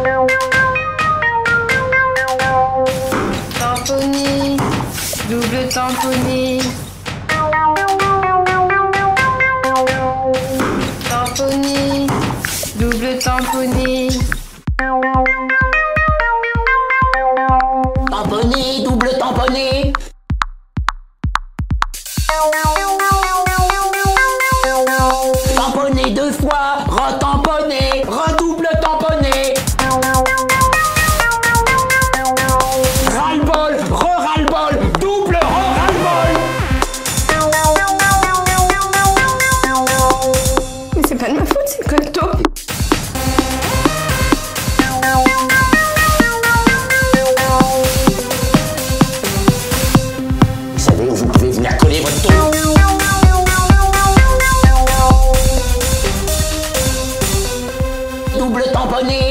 Tamponné, double tamponné. Tamponné, double tamponné. Tamponné, double tamponné. Tamponné 2 fois, retamponné, redouble tamponné. Ras-le-bol, re-ras-le-bol, double re-ras-le-bol. Mais c'est pas de ma faute, c'est le code taupe. Vous savez où vous pouvez venir coller votre taupe. Double tamponné.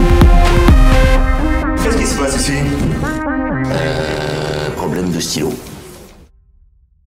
Problème de stylo.